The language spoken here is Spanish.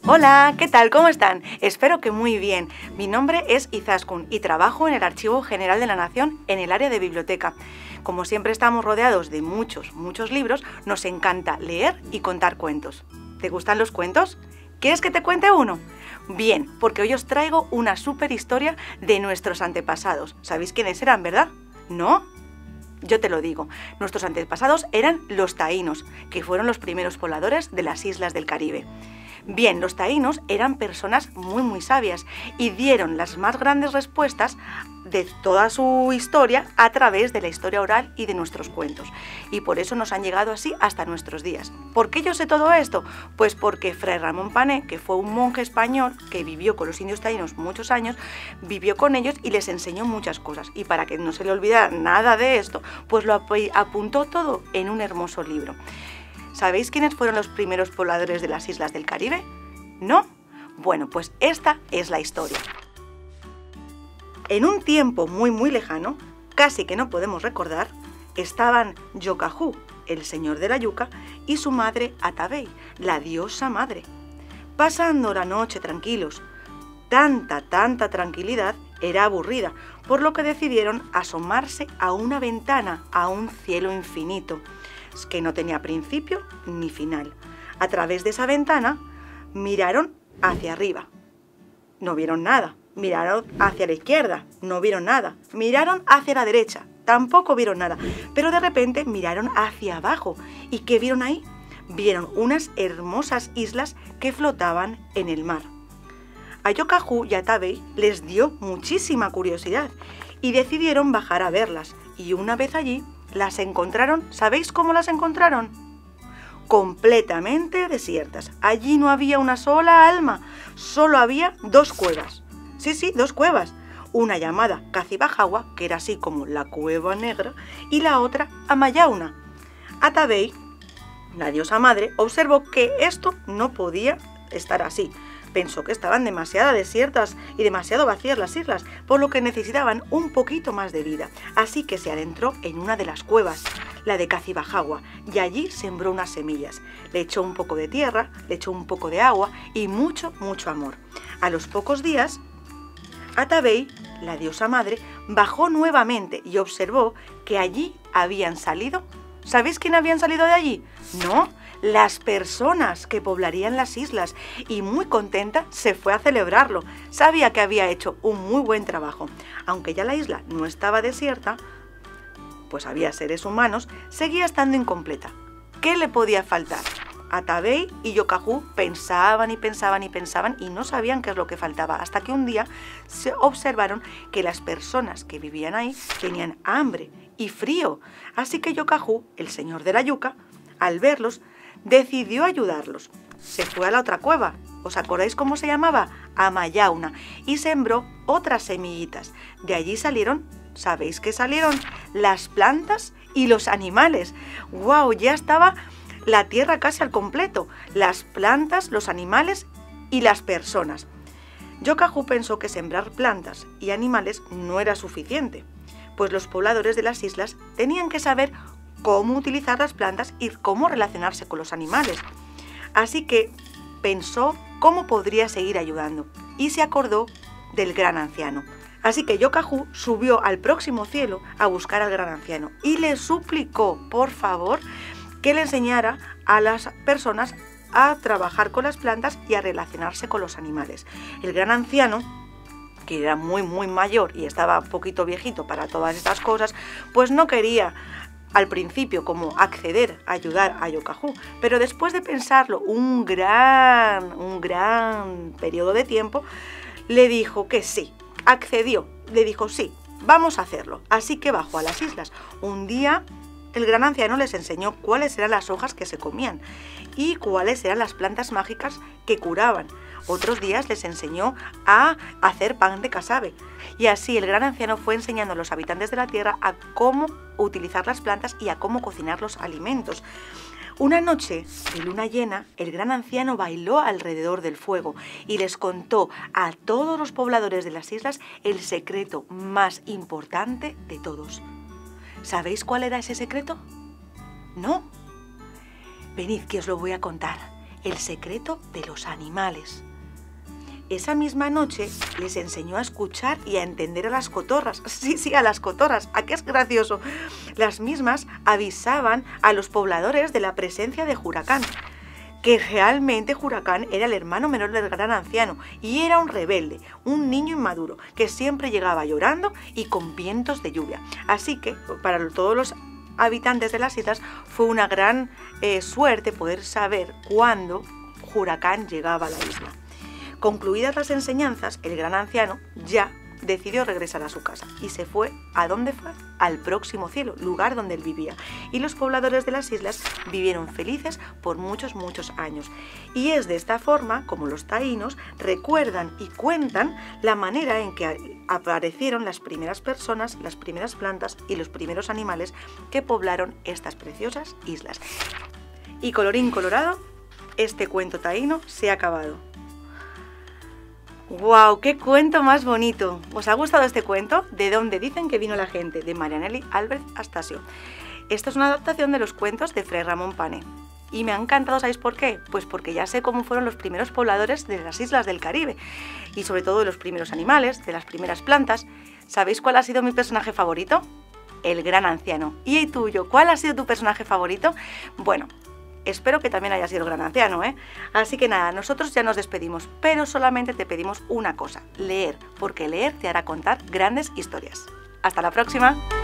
Hola, ¿qué tal? ¿Cómo están? Espero que muy bien. Mi nombre es Izaskun y trabajo en el Archivo General de la Nación en el área de biblioteca. Como siempre estamos rodeados de muchos libros, nos encanta leer y contar cuentos. ¿Te gustan los cuentos? ¿Quieres que te cuente uno? Bien, porque hoy os traigo una súper historia de nuestros antepasados. ¿Sabéis quiénes eran, verdad? ¿No? Yo te lo digo, nuestros antepasados eran los taínos, que fueron los primeros pobladores de las islas del Caribe. Bien, los taínos eran personas muy sabias y dieron las más grandes respuestas de toda su historia a través de la historia oral y de nuestros cuentos. Y por eso nos han llegado así hasta nuestros días. ¿Por qué yo sé todo esto? Pues porque Fray Ramón Pané, que fue un monje español que vivió con los indios taínos muchos años, vivió con ellos y les enseñó muchas cosas. Y para que no se le olvidara nada de esto, pues lo apuntó todo en un hermoso libro. ¿Sabéis quiénes fueron los primeros pobladores de las islas del Caribe? ¿No? Bueno, pues esta es la historia. En un tiempo muy lejano, casi que no podemos recordar, estaban Yocajú, el señor de la yuca, y su madre Atabey, la diosa madre, pasando la noche tranquilos. Tanta tranquilidad era aburrida, por lo que decidieron asomarse a una ventana, a un cielo infinito, que no tenía principio ni final. A través de esa ventana miraron hacia arriba. No vieron nada. Miraron hacia la izquierda. No vieron nada. Miraron hacia la derecha. Tampoco vieron nada. Pero de repente miraron hacia abajo. ¿Y qué vieron ahí? Vieron unas hermosas islas que flotaban en el mar. A Yocajú y a Atabey les dio muchísima curiosidad y decidieron bajar a verlas. Y una vez allí, las encontraron. ¿Sabéis cómo las encontraron? Completamente desiertas. Allí no había una sola alma, solo había dos cuevas. Sí, dos cuevas. Una llamada Cacibajagua, que era así como la cueva negra, y la otra Amayauna. Atabey, la diosa madre, observó que esto no podía estar así. Pensó que estaban demasiado desiertas y demasiado vacías las islas, por lo que necesitaban un poquito más de vida. Así que se adentró en una de las cuevas, la de Cacibajagua, y allí sembró unas semillas. Le echó un poco de tierra, le echó un poco de agua y mucho amor. A los pocos días, Atabey, la diosa madre, bajó nuevamente y observó que allí habían salido. ¿Sabéis quién habían salido de allí? ¿No? Las personas que poblarían las islas, y muy contenta se fue a celebrarlo. Sabía que había hecho un muy buen trabajo. Aunque ya la isla no estaba desierta, pues había seres humanos, seguía estando incompleta. ¿Qué le podía faltar? Atabey y Yocajú pensaban y no sabían qué es lo que faltaba, hasta que un día se observaron que las personas que vivían ahí tenían hambre y frío. Así que Yocajú, el señor de la yuca, al verlos, decidió ayudarlos. Se fue a la otra cueva, ¿os acordáis cómo se llamaba? Amayauna, y sembró otras semillitas. De allí salieron, ¿sabéis qué salieron? Las plantas y los animales. ¡Guau! Ya estaba la tierra casi al completo. Las plantas, los animales y las personas. Yocajú pensó que sembrar plantas y animales no era suficiente, pues los pobladores de las islas tenían que saber cómo utilizar las plantas y cómo relacionarse con los animales. Así que pensó cómo podría seguir ayudando y se acordó del gran anciano. Así que Yocajú subió al próximo cielo a buscar al gran anciano y le suplicó, por favor, que le enseñara a las personas a trabajar con las plantas y a relacionarse con los animales. El gran anciano, que era muy mayor y estaba un poquito viejito para todas estas cosas, pues no quería al principio como acceder a ayudar a Yocajú, pero después de pensarlo un gran periodo de tiempo, le dijo que sí, accedió, le dijo sí, vamos a hacerlo. Así que bajó a las islas. Un día el gran anciano les enseñó cuáles eran las hojas que se comían y cuáles eran las plantas mágicas que curaban. Otros días les enseñó a hacer pan de casabe. Y así el gran anciano fue enseñando a los habitantes de la tierra a cómo utilizar las plantas y a cómo cocinar los alimentos. Una noche de luna llena, el gran anciano bailó alrededor del fuego y les contó a todos los pobladores de las islas el secreto más importante de todos. ¿Sabéis cuál era ese secreto? ¿No? Venid que os lo voy a contar. el secreto de los animales. Esa misma noche les enseñó a escuchar y a entender a las cotorras. Sí, a las cotorras. ¿A qué es gracioso? Las mismas avisaban a los pobladores de la presencia de Huracán, que realmente Huracán era el hermano menor del gran anciano y era un rebelde, un niño inmaduro, que siempre llegaba llorando y con vientos de lluvia. Así que para todos los habitantes de las islas fue una gran suerte poder saber cuándo Huracán llegaba a la isla. Concluidas las enseñanzas, el gran anciano ya decidió regresar a su casa y se fue. ¿A dónde fue? Al próximo cielo, lugar donde él vivía. Y los pobladores de las islas vivieron felices por muchos años. Y es de esta forma como los taínos recuerdan y cuentan la manera en que aparecieron las primeras personas, las primeras plantas y los primeros animales que poblaron estas preciosas islas. Y colorín colorado, este cuento taíno se ha acabado. ¡Wow! ¡Qué cuento más bonito! ¿Os ha gustado este cuento? ¿De dónde dicen que vino la gente? De Marianelli Albert Astasio. Esta es una adaptación de los cuentos de Fray Ramón Pane. Y me ha encantado, ¿sabéis por qué? Pues porque ya sé cómo fueron los primeros pobladores de las islas del Caribe. Y sobre todo de los primeros animales, de las primeras plantas. ¿Sabéis cuál ha sido mi personaje favorito? El gran anciano. ¿Y el tuyo? ¿Cuál ha sido tu personaje favorito? Bueno, espero que también haya sido el gran anciano, ¿eh? Así que nada, nosotros ya nos despedimos, pero solamente te pedimos una cosa, leer, porque leer te hará contar grandes historias. ¡Hasta la próxima!